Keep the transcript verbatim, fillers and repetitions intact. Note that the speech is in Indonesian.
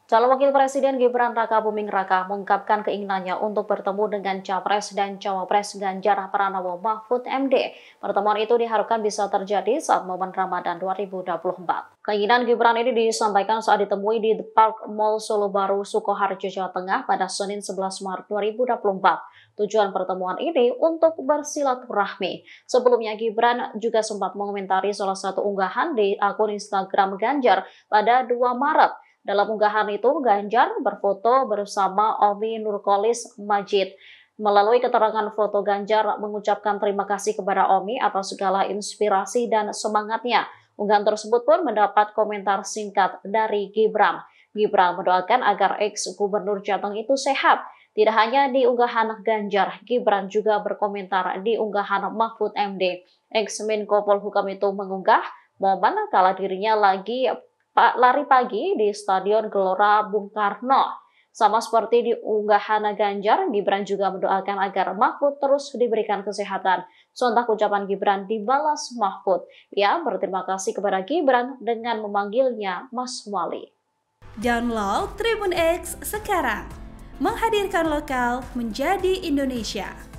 Calon Wakil Presiden Gibran Rakabuming Raka mengungkapkan keinginannya untuk bertemu dengan Capres dan Cawapres Ganjar Pranowo Mahfud M D. Pertemuan itu diharapkan bisa terjadi saat momen Ramadan dua ribu dua puluh empat. Keinginan Gibran ini disampaikan saat ditemui di The Park Mall Solo Baru, Sukoharjo, Jawa Tengah pada Senin sebelas Maret dua ribu dua puluh empat. Tujuan pertemuan ini untuk bersilaturahmi. Sebelumnya Gibran juga sempat mengomentari salah satu unggahan di akun Instagram Ganjar pada dua Maret. Dalam unggahan itu, Ganjar berfoto bersama Omi Nurkolis Majid. Melalui keterangan foto, Ganjar mengucapkan terima kasih kepada Omi atas segala inspirasi dan semangatnya. Unggahan tersebut pun mendapat komentar singkat dari Gibran. Gibran mendoakan agar ex-gubernur Jateng itu sehat. Tidak hanya di unggahan Ganjar, Gibran juga berkomentar di unggahan Mahfud M D. Ex-Menko Polhukam itu mengunggah momen kala dirinya lagi Pak lari pagi di Stadion Gelora Bung Karno. Sama seperti di unggahan Ganjar, Gibran juga mendoakan agar Mahfud terus diberikan kesehatan. Sontak ucapan Gibran dibalas Mahfud. Ia berterima kasih kepada Gibran dengan memanggilnya Mas Wali. Download Tribun X sekarang, menghadirkan lokal menjadi Indonesia.